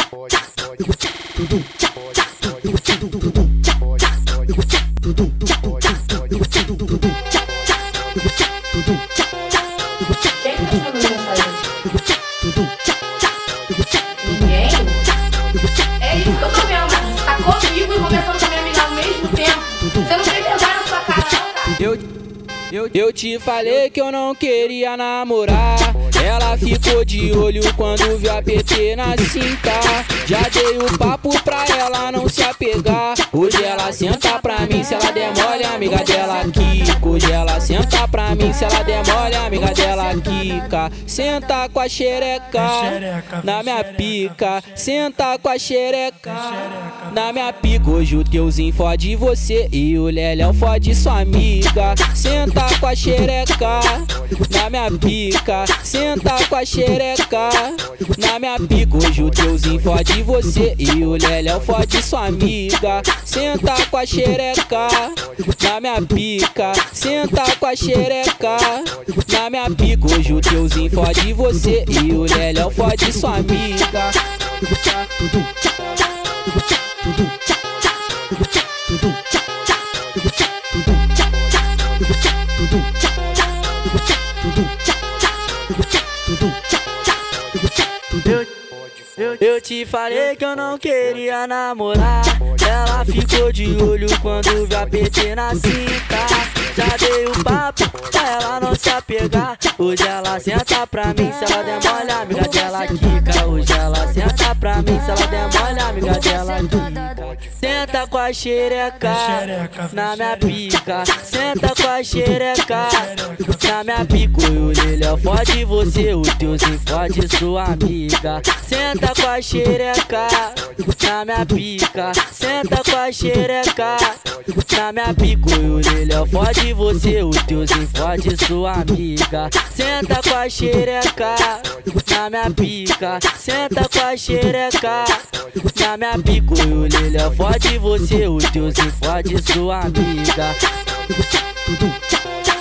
Ninguém? É isso que eu tô vendo, mano. Você tá comigo e conversando com a minha amiga ao mesmo tempo. Você não tem vergonha na sua cara, não, cara? Eu te falei que eu não queria namorar. Ela ficou de olho quando viu a PT na cinta. Já dei o papo pra ela não se apegar. Hoje ela senta pra mim, se ela der mole, amiga dela quica. Hoje ela senta pra mim, se ela der mole, amiga dela quica. Senta com a xereca na minha pica. Senta com a xereca na minha pica. Hoje o teuzinho fode você e o Leléu fode sua amiga. Senta com a xereca na minha pica. Senta com a xereca na minha pica. Hoje o teuzinho fode você e o Leléu fode sua amiga. Senta com a xereca na minha pica. Senta com a xereca na minha pica. Hoje o teuzinho fode você e o Leléu fode sua amiga. Eu te falei que eu não queria namorar. Ela ficou de olho quando viu a PT na cinta. Já dei o papo pra ela não se apegar. Hoje ela senta pra mim, se ela der mole, amiga dela quica. Hoje ela senta pra mim, se ela der mole, amiga dela quica. Senta com a xereca na minha pica. Senta com a xereca na minha pica. O Leléu fode você, o teuzinho fode sua amiga. Senta com a xereca na minha pica. Senta com a xereca na minha pica. O Leléu fode você, o teuzinho fode sua amiga. Senta com a xereca na minha pica. Senta com a xereca na minha pica. O Leléu fode você, o teuzinho fode sua amiga.